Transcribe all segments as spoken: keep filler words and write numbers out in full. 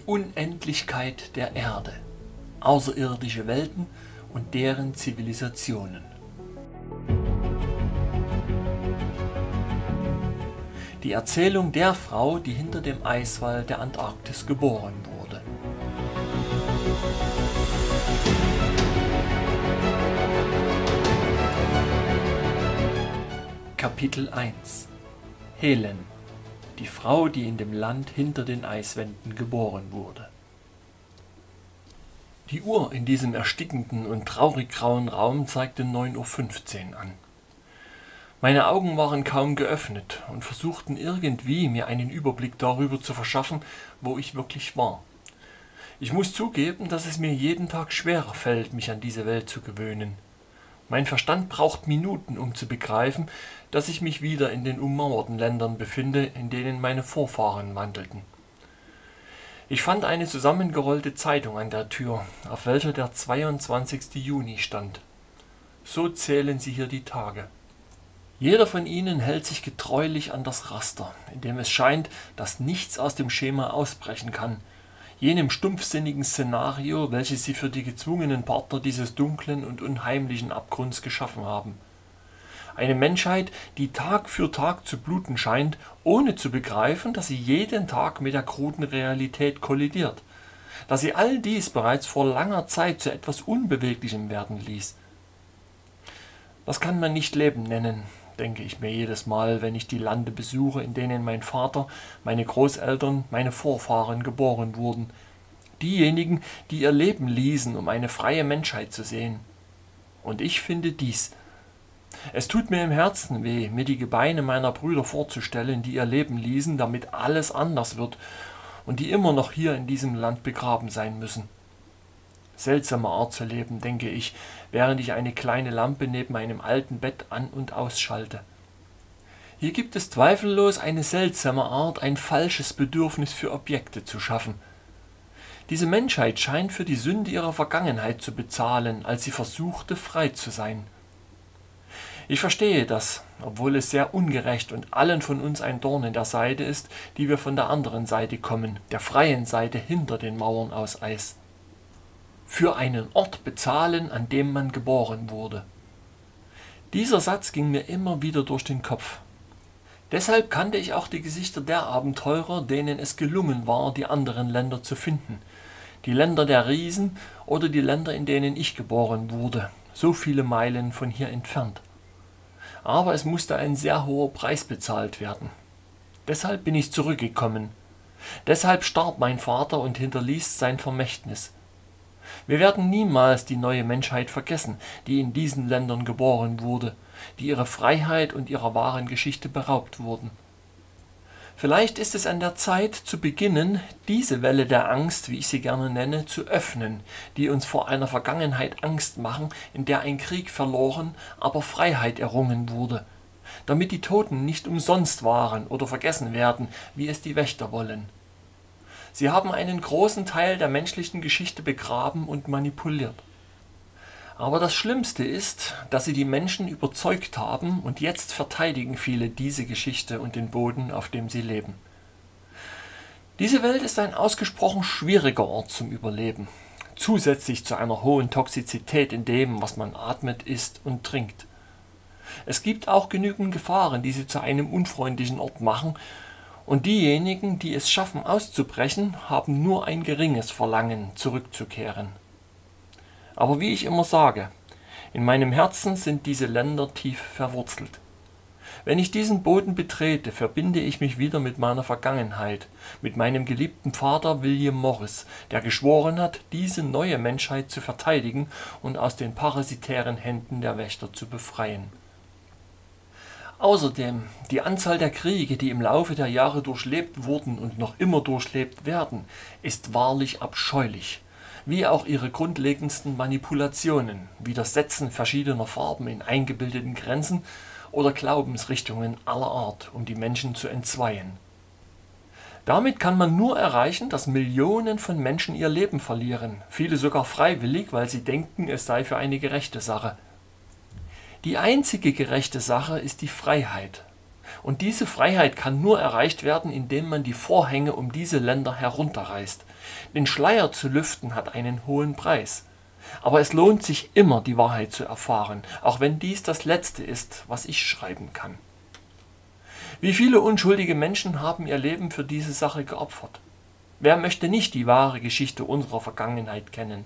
Unendlichkeit der Erde, außerirdische Welten und deren Zivilisationen. Die Erzählung der Frau, die hinter dem Eiswall der Antarktis geboren wurde. Kapitel eins. Helen, die Frau, die in dem Land hinter den Eiswänden geboren wurde. Die Uhr in diesem erstickenden und traurig grauen Raum zeigte neun Uhr fünfzehn an. Meine Augen waren kaum geöffnet und versuchten irgendwie, mir einen Überblick darüber zu verschaffen, wo ich wirklich war. Ich muss zugeben, dass es mir jeden Tag schwerer fällt, mich an diese Welt zu gewöhnen. Mein Verstand braucht Minuten, um zu begreifen, dass ich mich wieder in den ummauerten Ländern befinde, in denen meine Vorfahren wandelten. Ich fand eine zusammengerollte Zeitung an der Tür, auf welcher der zweiundzwanzigste Juni stand. So zählen sie hier die Tage. Jeder von ihnen hält sich getreulich an das Raster, in dem es scheint, dass nichts aus dem Schema ausbrechen kann, jenem stumpfsinnigen Szenario, welches sie für die gezwungenen Partner dieses dunklen und unheimlichen Abgrunds geschaffen haben. Eine Menschheit, die Tag für Tag zu bluten scheint, ohne zu begreifen, dass sie jeden Tag mit der kruden Realität kollidiert, dass sie all dies bereits vor langer Zeit zu etwas Unbeweglichem werden ließ. Das kann man nicht Leben nennen, denke ich mir jedes Mal, wenn ich die Lande besuche, in denen mein Vater, meine Großeltern, meine Vorfahren geboren wurden. Diejenigen, die ihr Leben ließen, um eine freie Menschheit zu sehen. Und ich finde dies. Es tut mir im Herzen weh, mir die Gebeine meiner Brüder vorzustellen, die ihr Leben ließen, damit alles anders wird und die immer noch hier in diesem Land begraben sein müssen. Seltsame Art zu leben, denke ich, während ich eine kleine Lampe neben einem alten Bett an- und ausschalte. Hier gibt es zweifellos eine seltsame Art, ein falsches Bedürfnis für Objekte zu schaffen. Diese Menschheit scheint für die Sünde ihrer Vergangenheit zu bezahlen, als sie versuchte, frei zu sein. Ich verstehe das, obwohl es sehr ungerecht und allen von uns ein Dorn in der Seite ist, die wir von der anderen Seite kommen, der freien Seite hinter den Mauern aus Eis. Für einen Ort bezahlen, an dem man geboren wurde. Dieser Satz ging mir immer wieder durch den Kopf. Deshalb kannte ich auch die Gesichter der Abenteurer, denen es gelungen war, die anderen Länder zu finden. Die Länder der Riesen oder die Länder, in denen ich geboren wurde, so viele Meilen von hier entfernt. Aber es musste ein sehr hoher Preis bezahlt werden. Deshalb bin ich zurückgekommen. Deshalb starb mein Vater und hinterließ sein Vermächtnis. Wir werden niemals die neue Menschheit vergessen, die in diesen Ländern geboren wurde, die ihrer Freiheit und ihrer wahren Geschichte beraubt wurden. Vielleicht ist es an der Zeit zu beginnen, diese Welle der Angst, wie ich sie gerne nenne, zu öffnen, die uns vor einer Vergangenheit Angst machen, in der ein Krieg verloren, aber Freiheit errungen wurde, damit die Toten nicht umsonst waren oder vergessen werden, wie es die Wächter wollen. Sie haben einen großen Teil der menschlichen Geschichte begraben und manipuliert. Aber das Schlimmste ist, dass sie die Menschen überzeugt haben und jetzt verteidigen viele diese Geschichte und den Boden, auf dem sie leben. Diese Welt ist ein ausgesprochen schwieriger Ort zum Überleben, zusätzlich zu einer hohen Toxizität in dem, was man atmet, isst und trinkt. Es gibt auch genügend Gefahren, die sie zu einem unfreundlichen Ort machen, und diejenigen, die es schaffen auszubrechen, haben nur ein geringes Verlangen, zurückzukehren. Aber wie ich immer sage, in meinem Herzen sind diese Länder tief verwurzelt. Wenn ich diesen Boden betrete, verbinde ich mich wieder mit meiner Vergangenheit, mit meinem geliebten Vater William Morris, der geschworen hat, diese neue Menschheit zu verteidigen und aus den parasitären Händen der Wächter zu befreien. Außerdem, die Anzahl der Kriege, die im Laufe der Jahre durchlebt wurden und noch immer durchlebt werden, ist wahrlich abscheulich, wie auch ihre grundlegendsten Manipulationen, wie das Setzen verschiedener Farben in eingebildeten Grenzen oder Glaubensrichtungen aller Art, um die Menschen zu entzweien. Damit kann man nur erreichen, dass Millionen von Menschen ihr Leben verlieren, viele sogar freiwillig, weil sie denken, es sei für eine gerechte Sache. Die einzige gerechte Sache ist die Freiheit. Und diese Freiheit kann nur erreicht werden, indem man die Vorhänge um diese Länder herunterreißt. Den Schleier zu lüften hat einen hohen Preis. Aber es lohnt sich immer, die Wahrheit zu erfahren, auch wenn dies das Letzte ist, was ich schreiben kann. Wie viele unschuldige Menschen haben ihr Leben für diese Sache geopfert? Wer möchte nicht die wahre Geschichte unserer Vergangenheit kennen?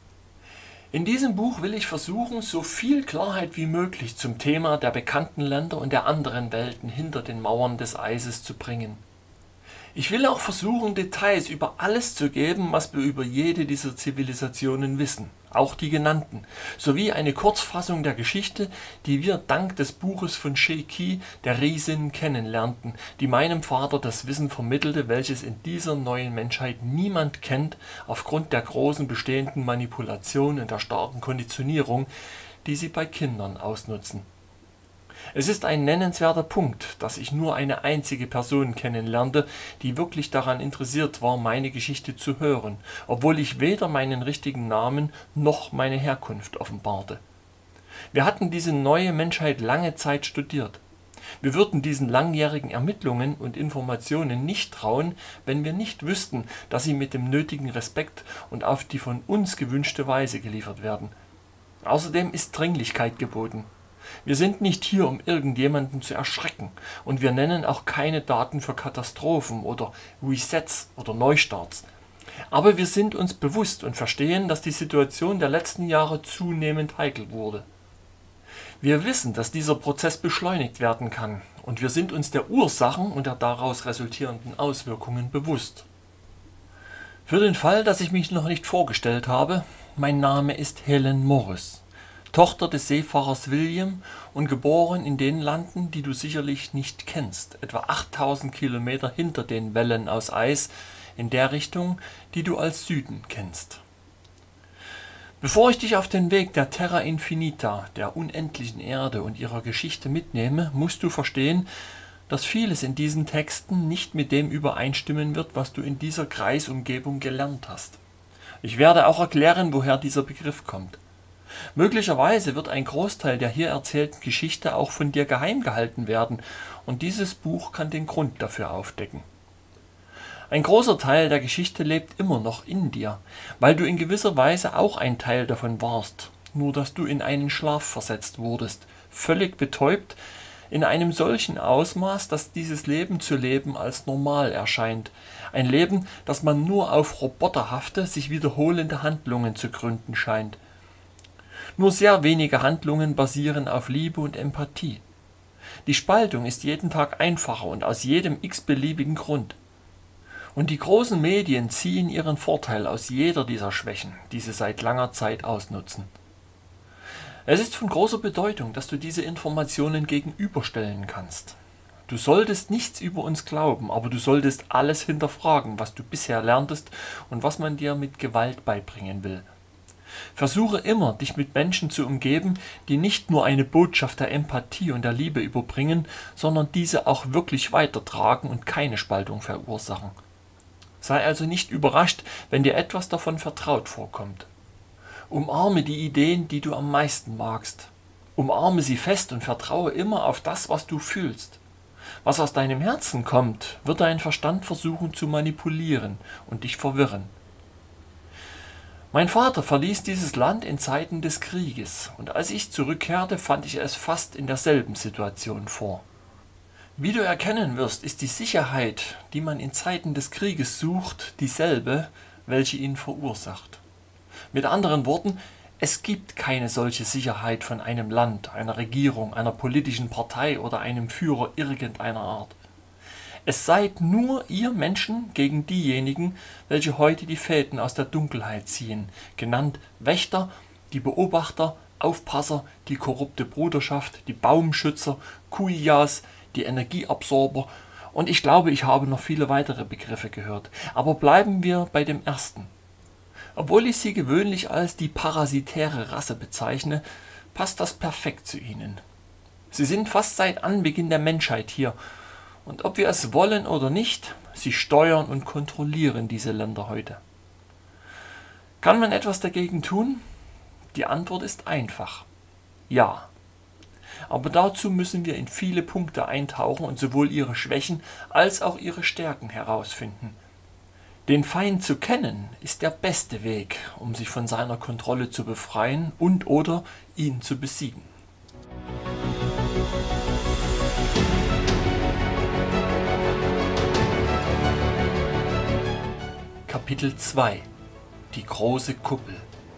In diesem Buch will ich versuchen, so viel Klarheit wie möglich zum Thema der bekannten Länder und der anderen Welten hinter den Mauern des Eises zu bringen. Ich will auch versuchen, Details über alles zu geben, was wir über jede dieser Zivilisationen wissen, auch die genannten, sowie eine Kurzfassung der Geschichte, die wir dank des Buches von Sheki, der Riesin, kennenlernten, die meinem Vater das Wissen vermittelte, welches in dieser neuen Menschheit niemand kennt, aufgrund der großen bestehenden Manipulation und der starken Konditionierung, die sie bei Kindern ausnutzen. Es ist ein nennenswerter Punkt, dass ich nur eine einzige Person kennenlernte, die wirklich daran interessiert war, meine Geschichte zu hören, obwohl ich weder meinen richtigen Namen noch meine Herkunft offenbarte. Wir hatten diese neue Menschheit lange Zeit studiert. Wir würden diesen langjährigen Ermittlungen und Informationen nicht trauen, wenn wir nicht wüssten, dass sie mit dem nötigen Respekt und auf die von uns gewünschte Weise geliefert werden. Außerdem ist Dringlichkeit geboten. Wir sind nicht hier, um irgendjemanden zu erschrecken, und wir nennen auch keine Daten für Katastrophen oder Resets oder Neustarts. Aber wir sind uns bewusst und verstehen, dass die Situation der letzten Jahre zunehmend heikel wurde. Wir wissen, dass dieser Prozess beschleunigt werden kann, und wir sind uns der Ursachen und der daraus resultierenden Auswirkungen bewusst. Für den Fall, dass ich mich noch nicht vorgestellt habe, mein Name ist Helen Morris. Tochter des Seefahrers William und geboren in den Landen, die du sicherlich nicht kennst, etwa achttausend Kilometer hinter den Wellen aus Eis, in der Richtung, die du als Süden kennst. Bevor ich dich auf den Weg der Terra Infinita, der unendlichen Erde und ihrer Geschichte mitnehme, musst du verstehen, dass vieles in diesen Texten nicht mit dem übereinstimmen wird, was du in dieser Kreisumgebung gelernt hast. Ich werde auch erklären, woher dieser Begriff kommt. Möglicherweise wird ein Großteil der hier erzählten Geschichte auch von dir geheim gehalten werden, und dieses Buch kann den Grund dafür aufdecken. Ein großer Teil der Geschichte lebt immer noch in dir, weil du in gewisser Weise auch ein Teil davon warst, nur dass du in einen Schlaf versetzt wurdest, völlig betäubt, in einem solchen Ausmaß, dass dieses Leben zu leben als normal erscheint, ein Leben, das man nur auf roboterhafte, sich wiederholende Handlungen zu gründen scheint. Nur sehr wenige Handlungen basieren auf Liebe und Empathie. Die Spaltung ist jeden Tag einfacher und aus jedem x-beliebigen Grund. Und die großen Medien ziehen ihren Vorteil aus jeder dieser Schwächen, die sie seit langer Zeit ausnutzen. Es ist von großer Bedeutung, dass du diese Informationen gegenüberstellen kannst. Du solltest nichts über uns glauben, aber du solltest alles hinterfragen, was du bisher lerntest und was man dir mit Gewalt beibringen will. Versuche immer, dich mit Menschen zu umgeben, die nicht nur eine Botschaft der Empathie und der Liebe überbringen, sondern diese auch wirklich weitertragen und keine Spaltung verursachen. Sei also nicht überrascht, wenn dir etwas davon vertraut vorkommt. Umarme die Ideen, die du am meisten magst. Umarme sie fest und vertraue immer auf das, was du fühlst. Was aus deinem Herzen kommt, wird dein Verstand versuchen zu manipulieren und dich verwirren. Mein Vater verließ dieses Land in Zeiten des Krieges, und als ich zurückkehrte, fand ich es fast in derselben Situation vor. Wie du erkennen wirst, ist die Sicherheit, die man in Zeiten des Krieges sucht, dieselbe, welche ihn verursacht. Mit anderen Worten, es gibt keine solche Sicherheit von einem Land, einer Regierung, einer politischen Partei oder einem Führer irgendeiner Art. Es seid nur ihr Menschen gegen diejenigen, welche heute die Fäden aus der Dunkelheit ziehen, genannt Wächter, die Beobachter, Aufpasser, die korrupte Bruderschaft, die Baumschützer, Kuijas, die Energieabsorber, und ich glaube, ich habe noch viele weitere Begriffe gehört. Aber bleiben wir bei dem ersten. Obwohl ich sie gewöhnlich als die parasitäre Rasse bezeichne, passt das perfekt zu ihnen. Sie sind fast seit Anbeginn der Menschheit hier, und ob wir es wollen oder nicht, sie steuern und kontrollieren diese Länder heute. Kann man etwas dagegen tun? Die Antwort ist einfach. Ja. Aber dazu müssen wir in viele Punkte eintauchen und sowohl ihre Schwächen als auch ihre Stärken herausfinden. Den Feind zu kennen, ist der beste Weg, um sich von seiner Kontrolle zu befreien und oder ihn zu besiegen. Kapitel zwei: Die große Kuppel.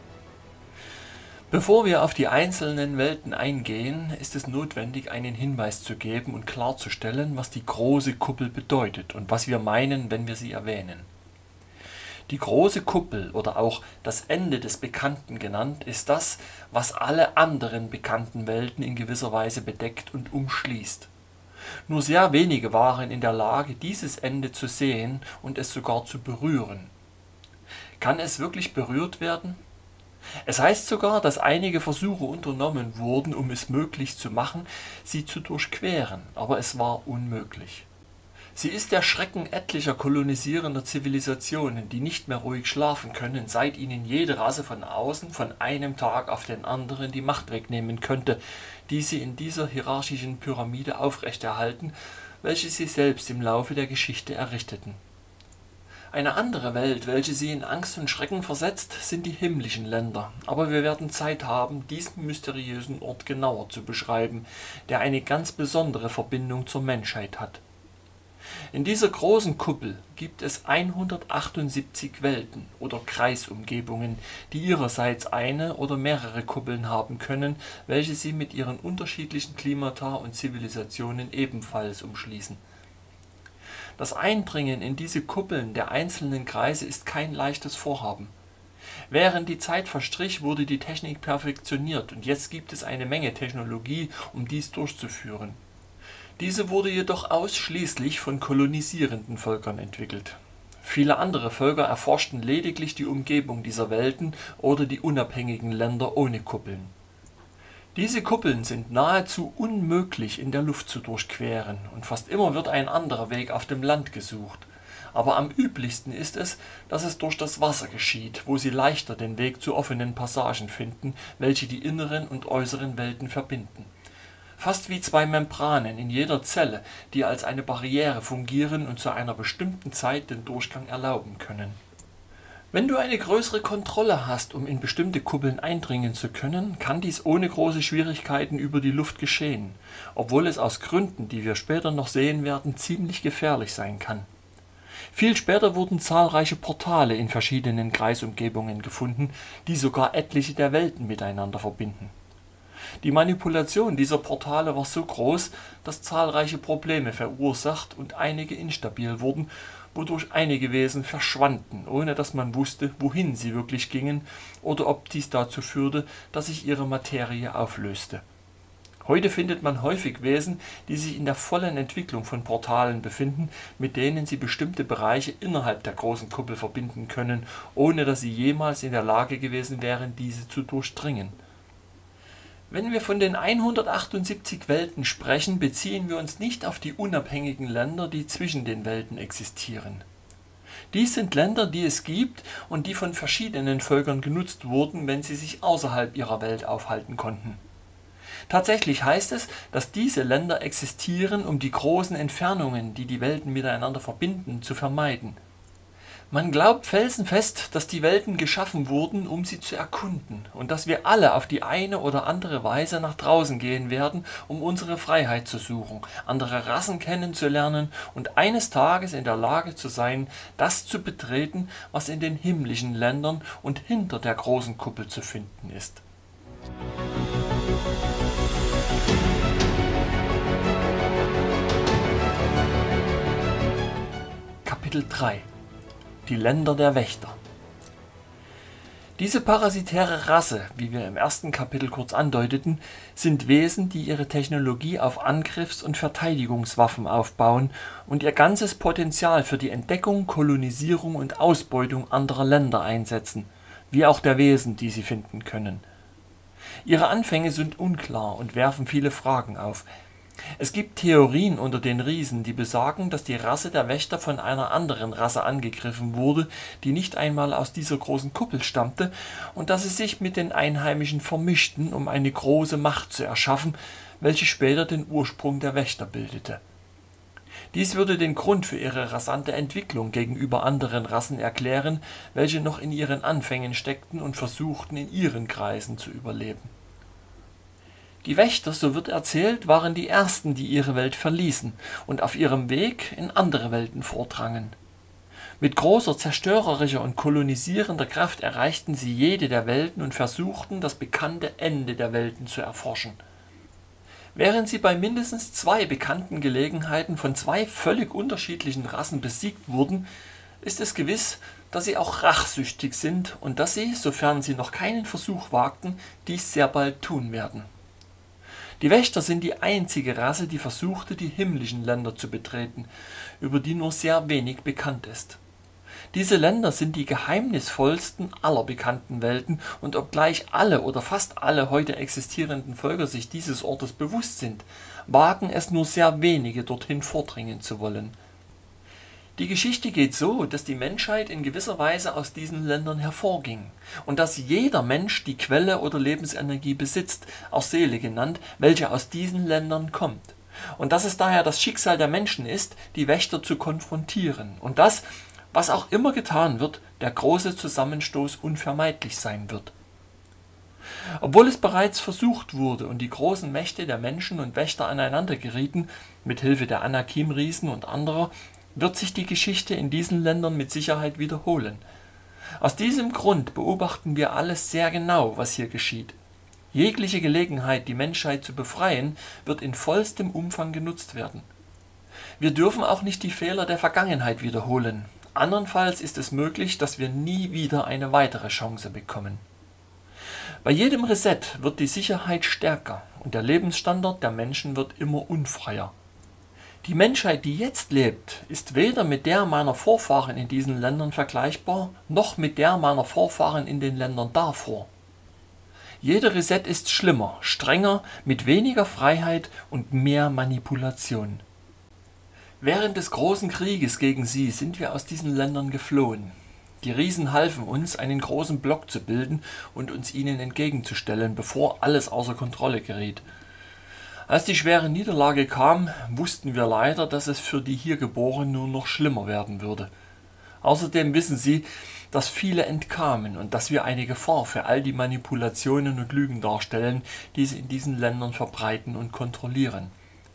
Bevor wir auf die einzelnen Welten eingehen, ist es notwendig, einen Hinweis zu geben und klarzustellen, was die große Kuppel bedeutet und was wir meinen, wenn wir sie erwähnen. Die große Kuppel oder auch das Ende des Bekannten genannt, ist das, was alle anderen bekannten Welten in gewisser Weise bedeckt und umschließt. Nur sehr wenige waren in der Lage, dieses Ende zu sehen und es sogar zu berühren. Kann es wirklich berührt werden? Es heißt sogar, dass einige Versuche unternommen wurden, um es möglich zu machen, sie zu durchqueren, aber es war unmöglich. Sie ist der Schrecken etlicher kolonisierender Zivilisationen, die nicht mehr ruhig schlafen können, seit ihnen jede Rasse von außen von einem Tag auf den anderen die Macht wegnehmen könnte, die sie in dieser hierarchischen Pyramide aufrechterhalten, welche sie selbst im Laufe der Geschichte errichteten. Eine andere Welt, welche sie in Angst und Schrecken versetzt, sind die himmlischen Länder, aber wir werden Zeit haben, diesen mysteriösen Ort genauer zu beschreiben, der eine ganz besondere Verbindung zur Menschheit hat. In dieser großen Kuppel gibt es hundertachtundsiebzig Welten oder Kreisumgebungen, die ihrerseits eine oder mehrere Kuppeln haben können, welche sie mit ihren unterschiedlichen Klimata und Zivilisationen ebenfalls umschließen. Das Eindringen in diese Kuppeln der einzelnen Kreise ist kein leichtes Vorhaben. Während die Zeit verstrich, wurde die Technik perfektioniert und jetzt gibt es eine Menge Technologie, um dies durchzuführen. Diese wurde jedoch ausschließlich von kolonisierenden Völkern entwickelt. Viele andere Völker erforschten lediglich die Umgebung dieser Welten oder die unabhängigen Länder ohne Kuppeln. Diese Kuppeln sind nahezu unmöglich in der Luft zu durchqueren und fast immer wird ein anderer Weg auf dem Land gesucht. Aber am üblichsten ist es, dass es durch das Wasser geschieht, wo sie leichter den Weg zu offenen Passagen finden, welche die inneren und äußeren Welten verbinden. Fast wie zwei Membranen in jeder Zelle, die als eine Barriere fungieren und zu einer bestimmten Zeit den Durchgang erlauben können. Wenn du eine größere Kontrolle hast, um in bestimmte Kuppeln eindringen zu können, kann dies ohne große Schwierigkeiten über die Luft geschehen, obwohl es aus Gründen, die wir später noch sehen werden, ziemlich gefährlich sein kann. Viel später wurden zahlreiche Portale in verschiedenen Kreisumgebungen gefunden, die sogar etliche der Welten miteinander verbinden. Die Manipulation dieser Portale war so groß, dass zahlreiche Probleme verursacht und einige instabil wurden, wodurch einige Wesen verschwanden, ohne dass man wusste, wohin sie wirklich gingen oder ob dies dazu führte, dass sich ihre Materie auflöste. Heute findet man häufig Wesen, die sich in der vollen Entwicklung von Portalen befinden, mit denen sie bestimmte Bereiche innerhalb der großen Kuppel verbinden können, ohne dass sie jemals in der Lage gewesen wären, diese zu durchdringen. Wenn wir von den hundertachtundsiebzig Welten sprechen, beziehen wir uns nicht auf die unabhängigen Länder, die zwischen den Welten existieren. Dies sind Länder, die es gibt und die von verschiedenen Völkern genutzt wurden, wenn sie sich außerhalb ihrer Welt aufhalten konnten. Tatsächlich heißt es, dass diese Länder existieren, um die großen Entfernungen, die die Welten miteinander verbinden, zu vermeiden. Man glaubt felsenfest, dass die Welten geschaffen wurden, um sie zu erkunden und dass wir alle auf die eine oder andere Weise nach draußen gehen werden, um unsere Freiheit zu suchen, andere Rassen kennenzulernen und eines Tages in der Lage zu sein, das zu betreten, was in den himmlischen Ländern und hinter der großen Kuppel zu finden ist. Kapitel drei: Die Länder der Wächter. Diese parasitäre Rasse, wie wir im ersten Kapitel kurz andeuteten, sind Wesen, die ihre Technologie auf Angriffs- und Verteidigungswaffen aufbauen und ihr ganzes Potenzial für die Entdeckung, Kolonisierung und Ausbeutung anderer Länder einsetzen, wie auch der Wesen, die sie finden können. Ihre Anfänge sind unklar und werfen viele Fragen auf. Es gibt Theorien unter den Riesen, die besagen, dass die Rasse der Wächter von einer anderen Rasse angegriffen wurde, die nicht einmal aus dieser großen Kuppel stammte, und dass sie sich mit den Einheimischen vermischten, um eine große Macht zu erschaffen, welche später den Ursprung der Wächter bildete. Dies würde den Grund für ihre rasante Entwicklung gegenüber anderen Rassen erklären, welche noch in ihren Anfängen steckten und versuchten, in ihren Kreisen zu überleben. Die Wächter, so wird erzählt, waren die ersten, die ihre Welt verließen und auf ihrem Weg in andere Welten vordrangen. Mit großer zerstörerischer und kolonisierender Kraft erreichten sie jede der Welten und versuchten, das bekannte Ende der Welten zu erforschen. Während sie bei mindestens zwei bekannten Gelegenheiten von zwei völlig unterschiedlichen Rassen besiegt wurden, ist es gewiss, dass sie auch rachsüchtig sind und dass sie, sofern sie noch keinen Versuch wagten, dies sehr bald tun werden. Die Wächter sind die einzige Rasse, die versuchte, die himmlischen Länder zu betreten, über die nur sehr wenig bekannt ist. Diese Länder sind die geheimnisvollsten aller bekannten Welten, und obgleich alle oder fast alle heute existierenden Völker sich dieses Ortes bewusst sind, wagen es nur sehr wenige, dorthin vordringen zu wollen. Die Geschichte geht so, dass die Menschheit in gewisser Weise aus diesen Ländern hervorging und dass jeder Mensch die Quelle oder Lebensenergie besitzt, auch Seele genannt, welche aus diesen Ländern kommt. Und dass es daher das Schicksal der Menschen ist, die Wächter zu konfrontieren und dass, was auch immer getan wird, der große Zusammenstoß unvermeidlich sein wird. Obwohl es bereits versucht wurde und die großen Mächte der Menschen und Wächter aneinander gerieten, mit Hilfe der Anakim-Riesen und anderer, wird sich die Geschichte in diesen Ländern mit Sicherheit wiederholen. Aus diesem Grund beobachten wir alles sehr genau, was hier geschieht. Jegliche Gelegenheit, die Menschheit zu befreien, wird in vollstem Umfang genutzt werden. Wir dürfen auch nicht die Fehler der Vergangenheit wiederholen. Andernfalls ist es möglich, dass wir nie wieder eine weitere Chance bekommen. Bei jedem Reset wird die Sicherheit stärker und der Lebensstandard der Menschen wird immer unfreier. Die Menschheit, die jetzt lebt, ist weder mit der meiner Vorfahren in diesen Ländern vergleichbar, noch mit der meiner Vorfahren in den Ländern davor. Jeder Reset ist schlimmer, strenger, mit weniger Freiheit und mehr Manipulation. Während des großen Krieges gegen sie sind wir aus diesen Ländern geflohen. Die Riesen halfen uns, einen großen Block zu bilden und uns ihnen entgegenzustellen, bevor alles außer Kontrolle geriet. Als die schwere Niederlage kam, wussten wir leider, dass es für die hier Geborenen nur noch schlimmer werden würde. Außerdem wissen sie, dass viele entkamen und dass wir eine Gefahr für all die Manipulationen und Lügen darstellen, die sie in diesen Ländern verbreiten und kontrollieren.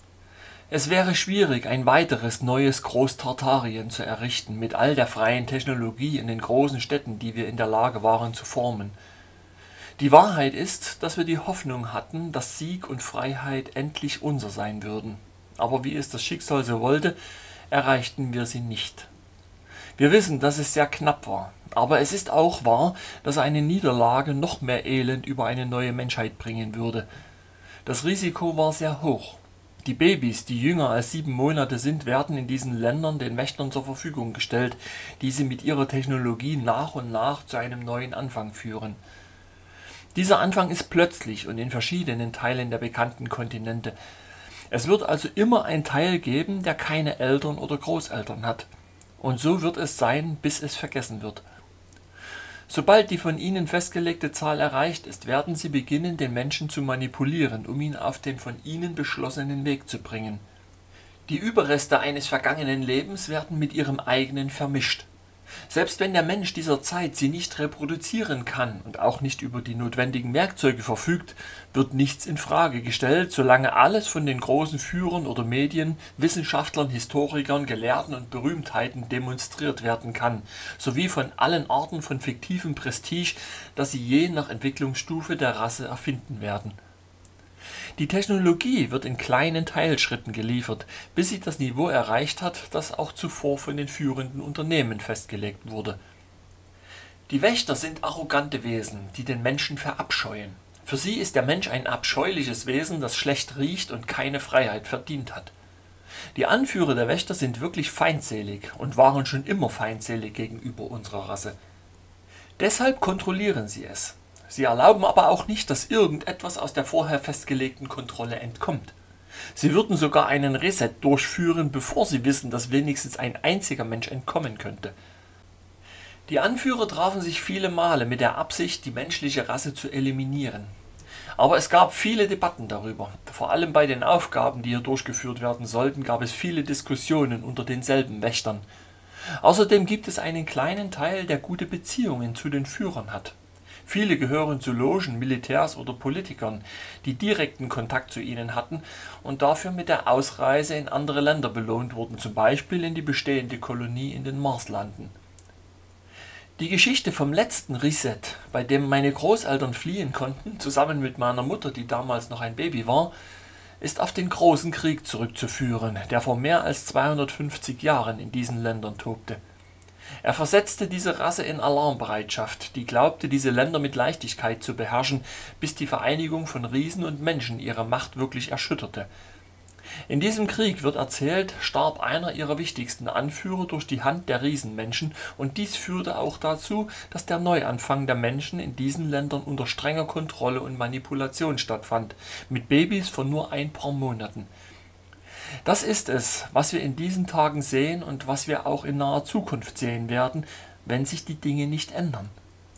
Es wäre schwierig, ein weiteres neues Groß-Tartarien zu errichten, mit all der freien Technologie in den großen Städten, die wir in der Lage waren zu formen. Die Wahrheit ist, dass wir die Hoffnung hatten, dass Sieg und Freiheit endlich unser sein würden. Aber wie es das Schicksal so wollte, erreichten wir sie nicht. Wir wissen, dass es sehr knapp war, aber es ist auch wahr, dass eine Niederlage noch mehr Elend über eine neue Menschheit bringen würde. Das Risiko war sehr hoch. Die Babys, die jünger als sieben Monate sind, werden in diesen Ländern den Wächtern zur Verfügung gestellt, die sie mit ihrer Technologie nach und nach zu einem neuen Anfang führen. Dieser Anfang ist plötzlich und in verschiedenen Teilen der bekannten Kontinente. Es wird also immer einen Teil geben, der keine Eltern oder Großeltern hat. Und so wird es sein, bis es vergessen wird. Sobald die von ihnen festgelegte Zahl erreicht ist, werden sie beginnen, den Menschen zu manipulieren, um ihn auf den von ihnen beschlossenen Weg zu bringen. Die Überreste eines vergangenen Lebens werden mit ihrem eigenen vermischt. Selbst wenn der Mensch dieser Zeit sie nicht reproduzieren kann und auch nicht über die notwendigen Werkzeuge verfügt, wird nichts in Frage gestellt, solange alles von den großen Führern oder Medien, Wissenschaftlern, Historikern, Gelehrten und Berühmtheiten demonstriert werden kann, sowie von allen Arten von fiktivem Prestige, das sie je nach Entwicklungsstufe der Rasse erfinden werden. Die Technologie wird in kleinen Teilschritten geliefert, bis sie das Niveau erreicht hat, das auch zuvor von den führenden Unternehmen festgelegt wurde. Die Wächter sind arrogante Wesen, die den Menschen verabscheuen. Für sie ist der Mensch ein abscheuliches Wesen, das schlecht riecht und keine Freiheit verdient hat. Die Anführer der Wächter sind wirklich feindselig und waren schon immer feindselig gegenüber unserer Rasse. Deshalb kontrollieren sie es. Sie erlauben aber auch nicht, dass irgendetwas aus der vorher festgelegten Kontrolle entkommt. Sie würden sogar einen Reset durchführen, bevor sie wissen, dass wenigstens ein einziger Mensch entkommen könnte. Die Anführer trafen sich viele Male mit der Absicht, die menschliche Rasse zu eliminieren. Aber es gab viele Debatten darüber. Vor allem bei den Aufgaben, die hier durchgeführt werden sollten, gab es viele Diskussionen unter denselben Wächtern. Außerdem gibt es einen kleinen Teil, der gute Beziehungen zu den Führern hat. Viele gehören zu Logen, Militärs oder Politikern, die direkten Kontakt zu ihnen hatten und dafür mit der Ausreise in andere Länder belohnt wurden, zum Beispiel in die bestehende Kolonie in den Marslanden. Die Geschichte vom letzten Reset, bei dem meine Großeltern fliehen konnten, zusammen mit meiner Mutter, die damals noch ein Baby war, ist auf den Großen Krieg zurückzuführen, der vor mehr als zweihundertfünfzig Jahren in diesen Ländern tobte. Er versetzte diese Rasse in Alarmbereitschaft, die glaubte, diese Länder mit Leichtigkeit zu beherrschen, bis die Vereinigung von Riesen und Menschen ihre Macht wirklich erschütterte. In diesem Krieg, wird erzählt, starb einer ihrer wichtigsten Anführer durch die Hand der Riesenmenschen, und dies führte auch dazu, dass der Neuanfang der Menschen in diesen Ländern unter strenger Kontrolle und Manipulation stattfand, mit Babys von nur ein paar Monaten. Das ist es, was wir in diesen Tagen sehen und was wir auch in naher Zukunft sehen werden, wenn sich die Dinge nicht ändern.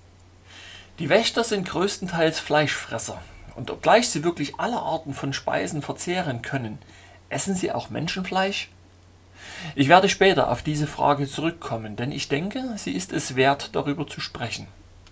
Die Wächter sind größtenteils Fleischfresser, und obgleich sie wirklich alle Arten von Speisen verzehren können, essen sie auch Menschenfleisch? Ich werde später auf diese Frage zurückkommen, denn ich denke, sie ist es wert, darüber zu sprechen.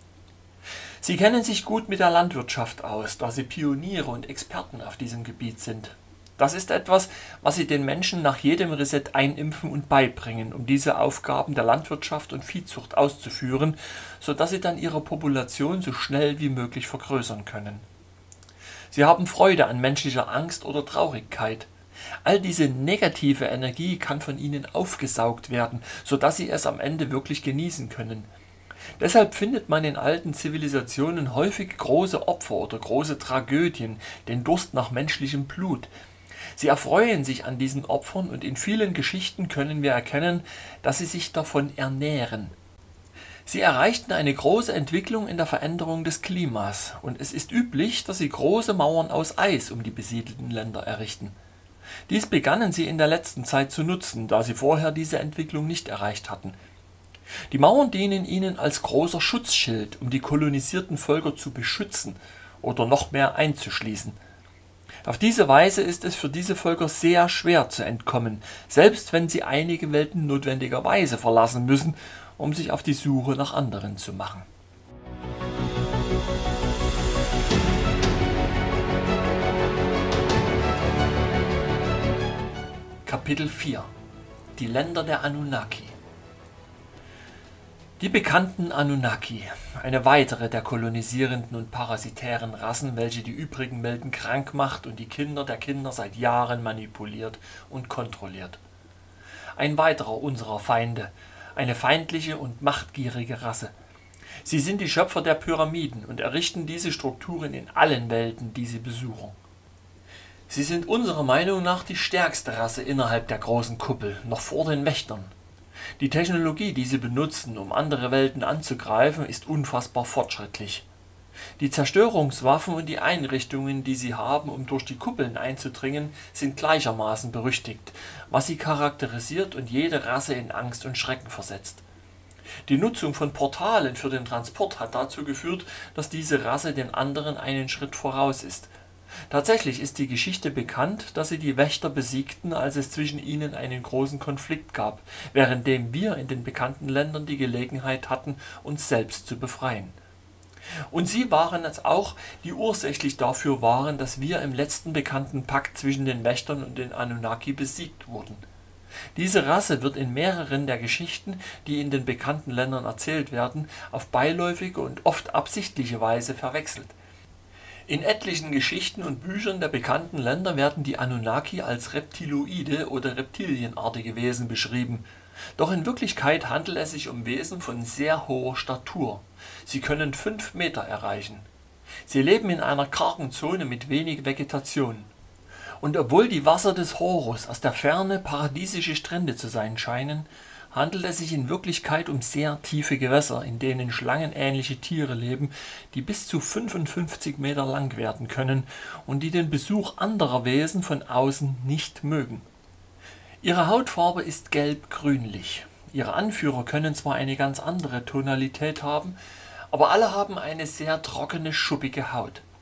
Sie kennen sich gut mit der Landwirtschaft aus, da sie Pioniere und Experten auf diesem Gebiet sind. Das ist etwas, was sie den Menschen nach jedem Reset einimpfen und beibringen, um diese Aufgaben der Landwirtschaft und Viehzucht auszuführen, sodass sie dann ihre Population so schnell wie möglich vergrößern können. Sie haben Freude an menschlicher Angst oder Traurigkeit. All diese negative Energie kann von ihnen aufgesaugt werden, sodass sie es am Ende wirklich genießen können. Deshalb findet man in alten Zivilisationen häufig große Opfer oder große Tragödien, den Durst nach menschlichem Blut. Sie erfreuen sich an diesen Opfern, und in vielen Geschichten können wir erkennen, dass sie sich davon ernähren. Sie erreichten eine große Entwicklung in der Veränderung des Klimas, und es ist üblich, dass sie große Mauern aus Eis um die besiedelten Länder errichten. Dies begannen sie in der letzten Zeit zu nutzen, da sie vorher diese Entwicklung nicht erreicht hatten. Die Mauern dienen ihnen als großer Schutzschild, um die kolonisierten Völker zu beschützen oder noch mehr einzuschließen. Auf diese Weise ist es für diese Völker sehr schwer zu entkommen, selbst wenn sie einige Welten notwendigerweise verlassen müssen, um sich auf die Suche nach anderen zu machen. Kapitel vier: Die Länder der Anunnaki. Die bekannten Anunnaki, eine weitere der kolonisierenden und parasitären Rassen, welche die übrigen Welten krank macht und die Kinder der Kinder seit Jahren manipuliert und kontrolliert. Ein weiterer unserer Feinde, eine feindliche und machtgierige Rasse. Sie sind die Schöpfer der Pyramiden und errichten diese Strukturen in allen Welten, die sie besuchen. Sie sind unserer Meinung nach die stärkste Rasse innerhalb der großen Kuppel, noch vor den Wächtern. Die Technologie, die sie benutzen, um andere Welten anzugreifen, ist unfassbar fortschrittlich. Die Zerstörungswaffen und die Einrichtungen, die sie haben, um durch die Kuppeln einzudringen, sind gleichermaßen berüchtigt, was sie charakterisiert und jede Rasse in Angst und Schrecken versetzt. Die Nutzung von Portalen für den Transport hat dazu geführt, dass diese Rasse den anderen einen Schritt voraus ist. Tatsächlich ist die Geschichte bekannt, dass sie die Wächter besiegten, als es zwischen ihnen einen großen Konflikt gab, währenddem wir in den bekannten Ländern die Gelegenheit hatten, uns selbst zu befreien. Und sie waren es auch, die ursächlich dafür waren, dass wir im letzten bekannten Pakt zwischen den Wächtern und den Anunnaki besiegt wurden. Diese Rasse wird in mehreren der Geschichten, die in den bekannten Ländern erzählt werden, auf beiläufige und oft absichtliche Weise verwechselt. In etlichen Geschichten und Büchern der bekannten Länder werden die Anunnaki als Reptiloide oder reptilienartige Wesen beschrieben. Doch in Wirklichkeit handelt es sich um Wesen von sehr hoher Statur. Sie können fünf Meter erreichen. Sie leben in einer kargen Zone mit wenig Vegetation. Und obwohl die Wasser des Horus aus der Ferne paradiesische Strände zu sein scheinen, handelt es sich in Wirklichkeit um sehr tiefe Gewässer, in denen schlangenähnliche Tiere leben, die bis zu fünfundfünfzig Meter lang werden können und die den Besuch anderer Wesen von außen nicht mögen. Ihre Hautfarbe ist gelb-grünlich. Ihre Anführer können zwar eine ganz andere Tonalität haben, aber alle haben eine sehr trockene, schuppige Haut.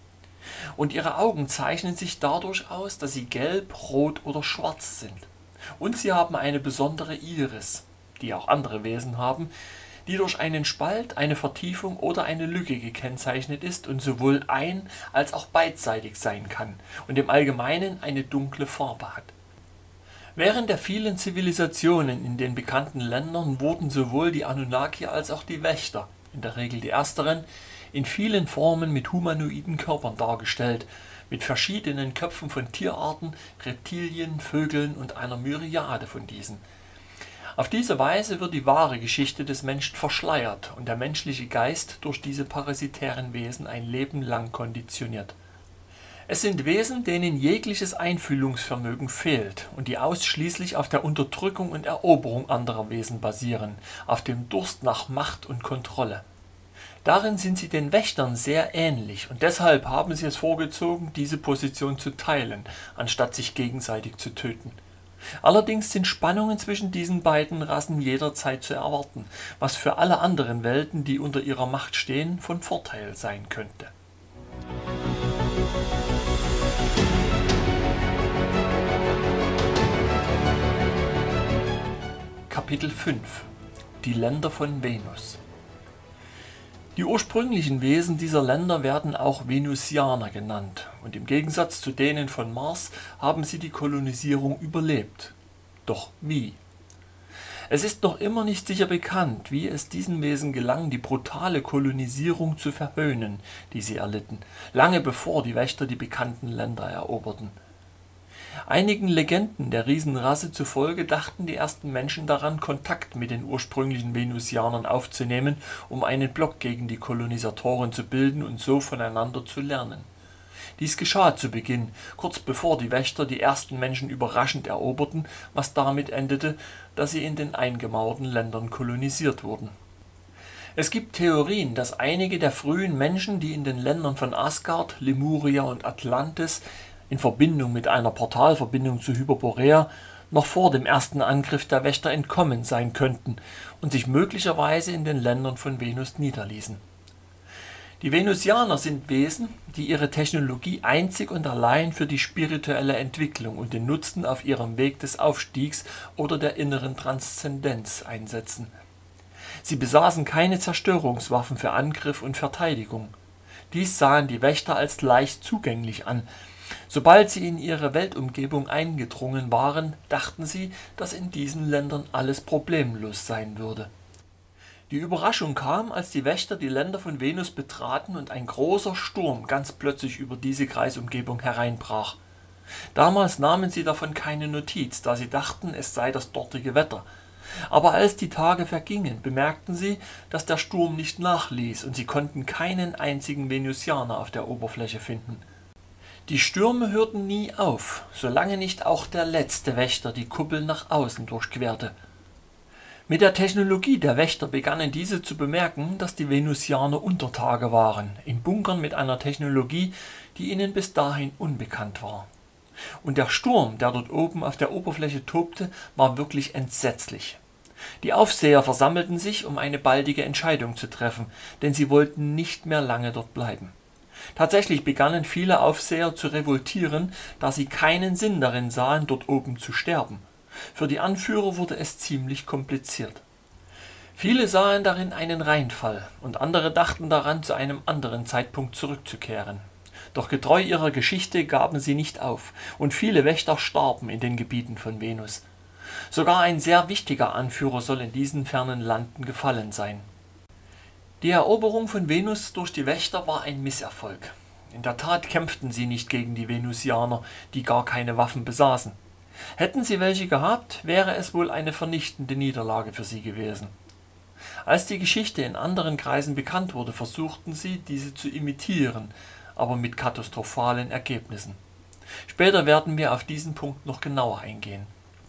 Und ihre Augen zeichnen sich dadurch aus, dass sie gelb, rot oder schwarz sind. Und sie haben eine besondere Iris, die auch andere Wesen haben, die durch einen Spalt, eine Vertiefung oder eine Lücke gekennzeichnet ist und sowohl ein- als auch beidseitig sein kann und im Allgemeinen eine dunkle Farbe hat. Während der vielen Zivilisationen in den bekannten Ländern wurden sowohl die Anunnaki als auch die Wächter, in der Regel die ersteren, in vielen Formen mit humanoiden Körpern dargestellt, mit verschiedenen Köpfen von Tierarten, Reptilien, Vögeln und einer Myriade von diesen. Auf diese Weise wird die wahre Geschichte des Menschen verschleiert und der menschliche Geist durch diese parasitären Wesen ein Leben lang konditioniert. Es sind Wesen, denen jegliches Einfühlungsvermögen fehlt und die ausschließlich auf der Unterdrückung und Eroberung anderer Wesen basieren, auf dem Durst nach Macht und Kontrolle. Darin sind sie den Wächtern sehr ähnlich und deshalb haben sie es vorgezogen, diese Position zu teilen, anstatt sich gegenseitig zu töten. Allerdings sind Spannungen zwischen diesen beiden Rassen jederzeit zu erwarten, was für alle anderen Welten, die unter ihrer Macht stehen, von Vorteil sein könnte. Kapitel fünf – Die Länder von Venus. Die ursprünglichen Wesen dieser Länder werden auch Venusianer genannt und im Gegensatz zu denen von Mars haben sie die Kolonisierung überlebt. Doch wie? Es ist noch immer nicht sicher bekannt, wie es diesen Wesen gelang, die brutale Kolonisierung zu verhöhnen, die sie erlitten, lange bevor die Wächter die bekannten Länder eroberten. Einigen Legenden der Riesenrasse zufolge dachten die ersten Menschen daran, Kontakt mit den ursprünglichen Venusianern aufzunehmen, um einen Block gegen die Kolonisatoren zu bilden und so voneinander zu lernen. Dies geschah zu Beginn, kurz bevor die Wächter die ersten Menschen überraschend eroberten, was damit endete, dass sie in den eingemauerten Ländern kolonisiert wurden. Es gibt Theorien, dass einige der frühen Menschen, die in den Ländern von Asgard, Lemuria und Atlantis in Verbindung mit einer Portalverbindung zu Hyperborea noch vor dem ersten Angriff der Wächter entkommen sein könnten und sich möglicherweise in den Ländern von Venus niederließen. Die Venusianer sind Wesen, die ihre Technologie einzig und allein für die spirituelle Entwicklung und den Nutzen auf ihrem Weg des Aufstiegs oder der inneren Transzendenz einsetzen. Sie besaßen keine Zerstörungswaffen für Angriff und Verteidigung. Dies sahen die Wächter als leicht zugänglich an. Sobald sie in ihre Weltumgebung eingedrungen waren, dachten sie, dass in diesen Ländern alles problemlos sein würde. Die Überraschung kam, als die Wächter die Länder von Venus betraten und ein großer Sturm ganz plötzlich über diese Kreisumgebung hereinbrach. Damals nahmen sie davon keine Notiz, da sie dachten, es sei das dortige Wetter. Aber als die Tage vergingen, bemerkten sie, dass der Sturm nicht nachließ und sie konnten keinen einzigen Venusianer auf der Oberfläche finden. Die Stürme hörten nie auf, solange nicht auch der letzte Wächter die Kuppel nach außen durchquerte. Mit der Technologie der Wächter begannen diese zu bemerken, dass die Venusianer Untertage waren, in Bunkern mit einer Technologie, die ihnen bis dahin unbekannt war. Und der Sturm, der dort oben auf der Oberfläche tobte, war wirklich entsetzlich. Die Aufseher versammelten sich, um eine baldige Entscheidung zu treffen, denn sie wollten nicht mehr lange dort bleiben. Tatsächlich begannen viele Aufseher zu revoltieren, da sie keinen Sinn darin sahen, dort oben zu sterben. Für die Anführer wurde es ziemlich kompliziert. Viele sahen darin einen Reinfall und andere dachten daran, zu einem anderen Zeitpunkt zurückzukehren. Doch getreu ihrer Geschichte gaben sie nicht auf und viele Wächter starben in den Gebieten von Venus. Sogar ein sehr wichtiger Anführer soll in diesen fernen Landen gefallen sein. Die Eroberung von Venus durch die Wächter war ein Misserfolg. In der Tat kämpften sie nicht gegen die Venusianer, die gar keine Waffen besaßen. Hätten sie welche gehabt, wäre es wohl eine vernichtende Niederlage für sie gewesen. Als die Geschichte in anderen Kreisen bekannt wurde, versuchten sie, diese zu imitieren, aber mit katastrophalen Ergebnissen. Später werden wir auf diesen Punkt noch genauer eingehen.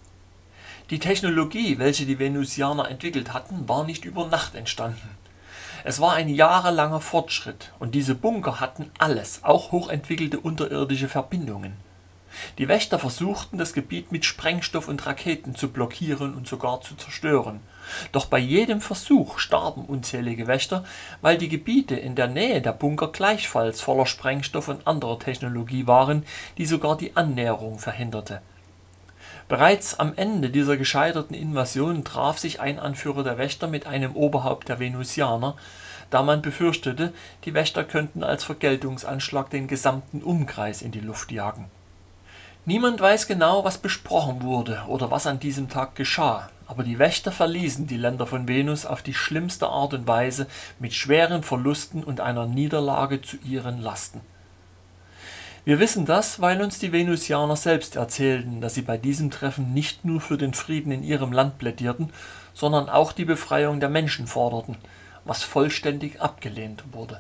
Die Technologie, welche die Venusianer entwickelt hatten, war nicht über Nacht entstanden. Es war ein jahrelanger Fortschritt und diese Bunker hatten alles, auch hochentwickelte unterirdische Verbindungen. Die Wächter versuchten, das Gebiet mit Sprengstoff und Raketen zu blockieren und sogar zu zerstören. Doch bei jedem Versuch starben unzählige Wächter, weil die Gebiete in der Nähe der Bunker gleichfalls voller Sprengstoff und anderer Technologie waren, die sogar die Annäherung verhinderte. Bereits am Ende dieser gescheiterten Invasion traf sich ein Anführer der Wächter mit einem Oberhaupt der Venusianer, da man befürchtete, die Wächter könnten als Vergeltungsanschlag den gesamten Umkreis in die Luft jagen. Niemand weiß genau, was besprochen wurde oder was an diesem Tag geschah, aber die Wächter verließen die Länder von Venus auf die schlimmste Art und Weise mit schweren Verlusten und einer Niederlage zu ihren Lasten. Wir wissen das, weil uns die Venusianer selbst erzählten, dass sie bei diesem Treffen nicht nur für den Frieden in ihrem Land plädierten, sondern auch die Befreiung der Menschen forderten, was vollständig abgelehnt wurde.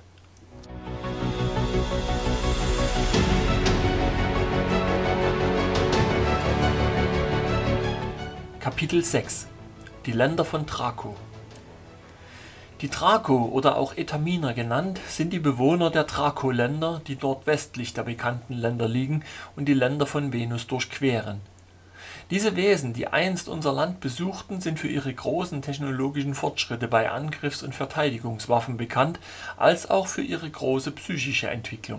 Kapitel sechs. Die Länder von Thraco. Die Thraco oder auch Etaminer genannt, sind die Bewohner der Thraco-Länder, die dort westlich der bekannten Länder liegen und die Länder von Venus durchqueren. Diese Wesen, die einst unser Land besuchten, sind für ihre großen technologischen Fortschritte bei Angriffs- und Verteidigungswaffen bekannt, als auch für ihre große psychische Entwicklung.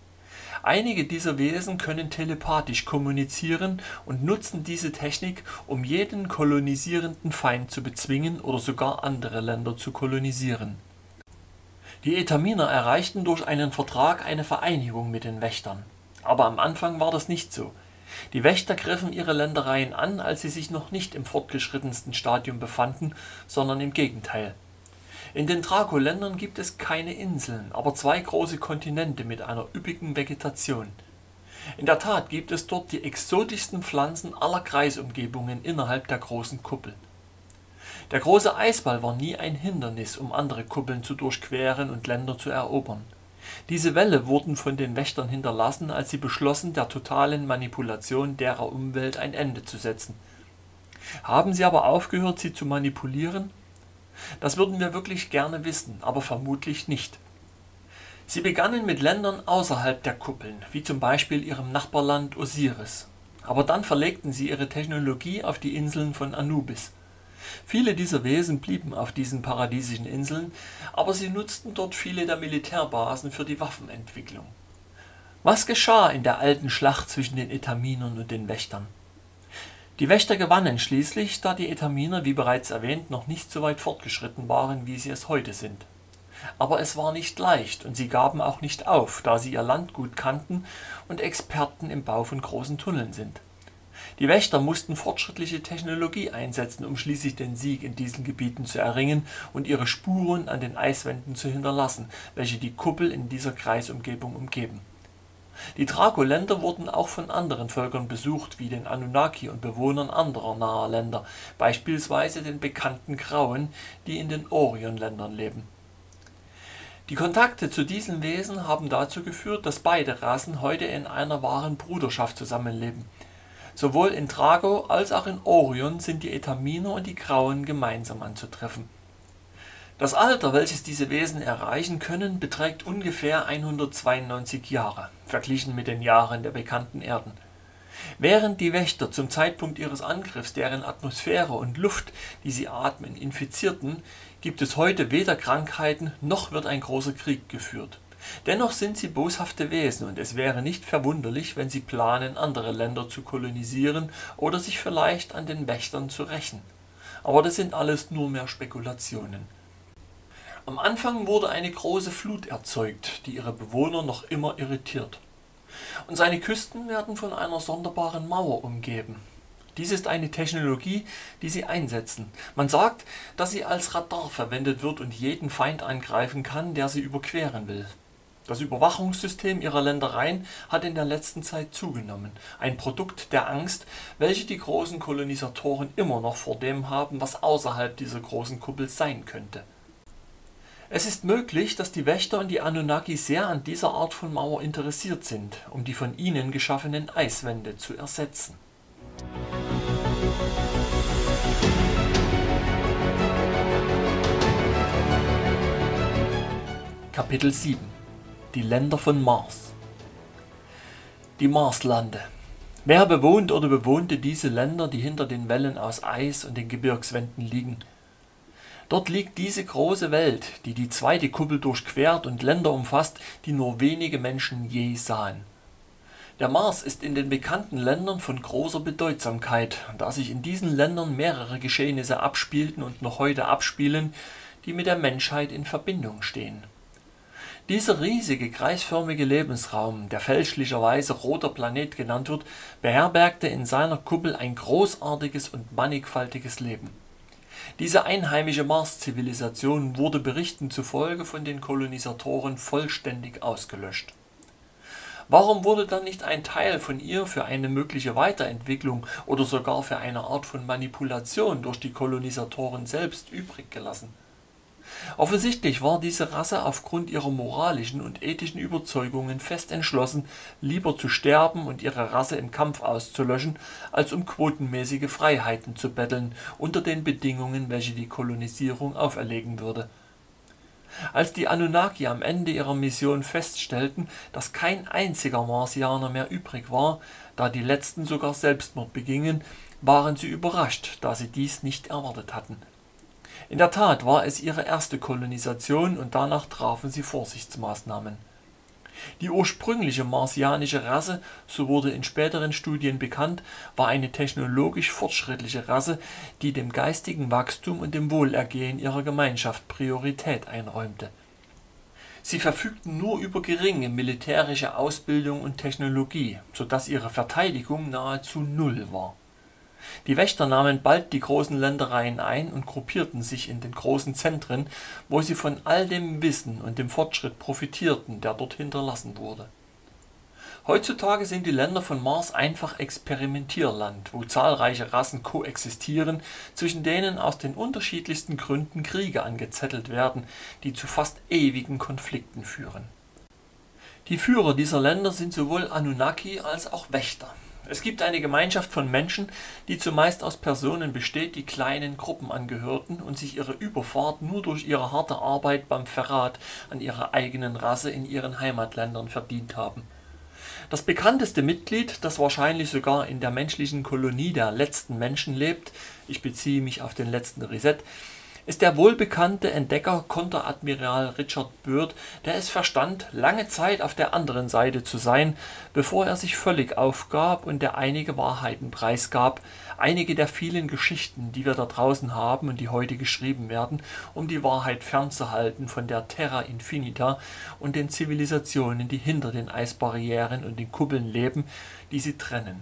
Einige dieser Wesen können telepathisch kommunizieren und nutzen diese Technik, um jeden kolonisierenden Feind zu bezwingen oder sogar andere Länder zu kolonisieren. Die Etaminer erreichten durch einen Vertrag eine Vereinigung mit den Wächtern. Aber am Anfang war das nicht so. Die Wächter griffen ihre Ländereien an, als sie sich noch nicht im fortgeschrittensten Stadium befanden, sondern im Gegenteil. In den Thraco-Ländern gibt es keine Inseln, aber zwei große Kontinente mit einer üppigen Vegetation. In der Tat gibt es dort die exotischsten Pflanzen aller Kreisumgebungen innerhalb der großen Kuppel. Der große Eisball war nie ein Hindernis, um andere Kuppeln zu durchqueren und Länder zu erobern. Diese Wälle wurden von den Wächtern hinterlassen, als sie beschlossen, der totalen Manipulation derer Umwelt ein Ende zu setzen. Haben sie aber aufgehört, sie zu manipulieren? Das würden wir wirklich gerne wissen, aber vermutlich nicht. Sie begannen mit Ländern außerhalb der Kuppeln, wie zum Beispiel ihrem Nachbarland Osiris. Aber dann verlegten sie ihre Technologie auf die Inseln von Anubis. Viele dieser Wesen blieben auf diesen paradiesischen Inseln, aber sie nutzten dort viele der Militärbasen für die Waffenentwicklung. Was geschah in der alten Schlacht zwischen den Etaminern und den Wächtern? Die Wächter gewannen schließlich, da die Etaminer, wie bereits erwähnt, noch nicht so weit fortgeschritten waren, wie sie es heute sind. Aber es war nicht leicht und sie gaben auch nicht auf, da sie ihr Land gut kannten und Experten im Bau von großen Tunneln sind. Die Wächter mussten fortschrittliche Technologie einsetzen, um schließlich den Sieg in diesen Gebieten zu erringen und ihre Spuren an den Eiswänden zu hinterlassen, welche die Kuppel in dieser Kreisumgebung umgeben. Die Thraco-Länder wurden auch von anderen Völkern besucht, wie den Anunnaki und Bewohnern anderer naher Länder, beispielsweise den bekannten Grauen, die in den Orion-Ländern leben. Die Kontakte zu diesen Wesen haben dazu geführt, dass beide Rassen heute in einer wahren Bruderschaft zusammenleben. Sowohl in Thraco als auch in Orion sind die Etaminer und die Grauen gemeinsam anzutreffen. Das Alter, welches diese Wesen erreichen können, beträgt ungefähr hundertzweiundneunzig Jahre, verglichen mit den Jahren der bekannten Erden. Während die Wächter zum Zeitpunkt ihres Angriffs deren Atmosphäre und Luft, die sie atmen, infizierten, gibt es heute weder Krankheiten noch wird ein großer Krieg geführt. Dennoch sind sie boshafte Wesen und es wäre nicht verwunderlich, wenn sie planen, andere Länder zu kolonisieren oder sich vielleicht an den Wächtern zu rächen. Aber das sind alles nur mehr Spekulationen. Am Anfang wurde eine große Flut erzeugt, die ihre Bewohner noch immer irritiert. Und seine Küsten werden von einer sonderbaren Mauer umgeben. Dies ist eine Technologie, die sie einsetzen. Man sagt, dass sie als Radar verwendet wird und jeden Feind angreifen kann, der sie überqueren will. Das Überwachungssystem ihrer Ländereien hat in der letzten Zeit zugenommen, ein Produkt der Angst, welche die großen Kolonisatoren immer noch vor dem haben, was außerhalb dieser großen Kuppel sein könnte. Es ist möglich, dass die Wächter und die Anunnaki sehr an dieser Art von Mauer interessiert sind, um die von ihnen geschaffenen Eiswände zu ersetzen. Kapitel sieben. Die Länder von Mars. Die Marslande. Wer bewohnt oder bewohnte diese Länder, die hinter den Wellen aus Eis und den Gebirgswänden liegen? Dort liegt diese große Welt, die die zweite Kuppel durchquert und Länder umfasst, die nur wenige Menschen je sahen. Der Mars ist in den bekannten Ländern von großer Bedeutsamkeit, da sich in diesen Ländern mehrere Geschehnisse abspielten und noch heute abspielen, die mit der Menschheit in Verbindung stehen. Dieser riesige kreisförmige Lebensraum, der fälschlicherweise roter Planet genannt wird, beherbergte in seiner Kuppel ein großartiges und mannigfaltiges Leben. Diese einheimische Mars-Zivilisation wurde Berichten zufolge von den Kolonisatoren vollständig ausgelöscht. Warum wurde dann nicht ein Teil von ihr für eine mögliche Weiterentwicklung oder sogar für eine Art von Manipulation durch die Kolonisatoren selbst übrig gelassen? Offensichtlich war diese Rasse aufgrund ihrer moralischen und ethischen Überzeugungen fest entschlossen, lieber zu sterben und ihre Rasse im Kampf auszulöschen, als um quotenmäßige Freiheiten zu betteln unter den Bedingungen, welche die Kolonisierung auferlegen würde. Als die Anunnaki am Ende ihrer Mission feststellten, dass kein einziger Marsianer mehr übrig war, da die letzten sogar Selbstmord begingen, waren sie überrascht, da sie dies nicht erwartet hatten. In der Tat war es ihre erste Kolonisation und danach trafen sie Vorsichtsmaßnahmen. Die ursprüngliche marsianische Rasse, so wurde in späteren Studien bekannt, war eine technologisch fortschrittliche Rasse, die dem geistigen Wachstum und dem Wohlergehen ihrer Gemeinschaft Priorität einräumte. Sie verfügten nur über geringe militärische Ausbildung und Technologie, sodass ihre Verteidigung nahezu null war. Die Wächter nahmen bald die großen Ländereien ein und gruppierten sich in den großen Zentren, wo sie von all dem Wissen und dem Fortschritt profitierten, der dort hinterlassen wurde. Heutzutage sind die Länder von Mars einfach Experimentierland, wo zahlreiche Rassen koexistieren, zwischen denen aus den unterschiedlichsten Gründen Kriege angezettelt werden, die zu fast ewigen Konflikten führen. Die Führer dieser Länder sind sowohl Anunnaki als auch Wächter. Es gibt eine Gemeinschaft von Menschen, die zumeist aus Personen besteht, die kleinen Gruppen angehörten und sich ihre Überfahrt nur durch ihre harte Arbeit beim Verrat an ihrer eigenen Rasse in ihren Heimatländern verdient haben. Das bekannteste Mitglied, das wahrscheinlich sogar in der menschlichen Kolonie der letzten Menschen lebt, ich beziehe mich auf den letzten Reset, ist der wohlbekannte Entdecker Konteradmiral Richard Byrd, der es verstand, lange Zeit auf der anderen Seite zu sein, bevor er sich völlig aufgab und der einige Wahrheiten preisgab, einige der vielen Geschichten, die wir da draußen haben und die heute geschrieben werden, um die Wahrheit fernzuhalten von der Terra Infinita und den Zivilisationen, die hinter den Eisbarrieren und den Kuppeln leben, die sie trennen.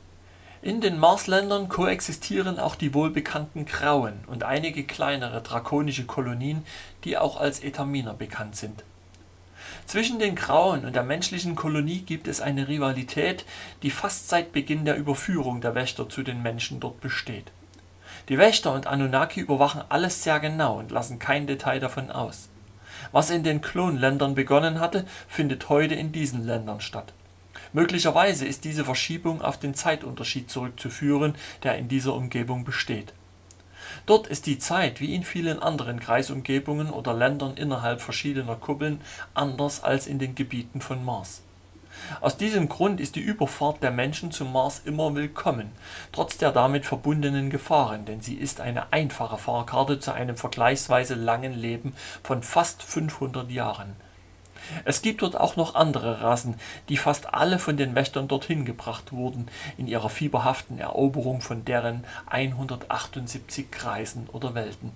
In den Marsländern koexistieren auch die wohlbekannten Grauen und einige kleinere drakonische Kolonien, die auch als Etaminer bekannt sind. Zwischen den Grauen und der menschlichen Kolonie gibt es eine Rivalität, die fast seit Beginn der Überführung der Wächter zu den Menschen dort besteht. Die Wächter und Anunnaki überwachen alles sehr genau und lassen kein Detail davon aus. Was in den Klonländern begonnen hatte, findet heute in diesen Ländern statt. Möglicherweise ist diese Verschiebung auf den Zeitunterschied zurückzuführen, der in dieser Umgebung besteht. Dort ist die Zeit, wie in vielen anderen Kreisumgebungen oder Ländern innerhalb verschiedener Kuppeln, anders als in den Gebieten von Mars. Aus diesem Grund ist die Überfahrt der Menschen zum Mars immer willkommen, trotz der damit verbundenen Gefahren, denn sie ist eine einfache Fahrkarte zu einem vergleichsweise langen Leben von fast fünfhundert Jahren. Es gibt dort auch noch andere Rassen, die fast alle von den Wächtern dorthin gebracht wurden, in ihrer fieberhaften Eroberung von deren hundertachtundsiebzig Kreisen oder Welten.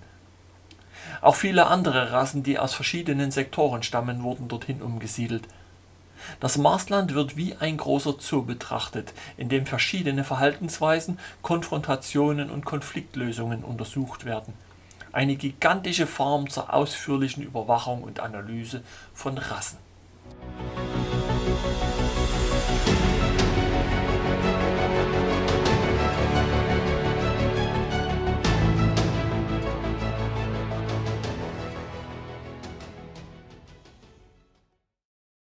Auch viele andere Rassen, die aus verschiedenen Sektoren stammen, wurden dorthin umgesiedelt. Das Marsland wird wie ein großer Zoo betrachtet, in dem verschiedene Verhaltensweisen, Konfrontationen und Konfliktlösungen untersucht werden. Eine gigantische Farm zur ausführlichen Überwachung und Analyse von Rassen.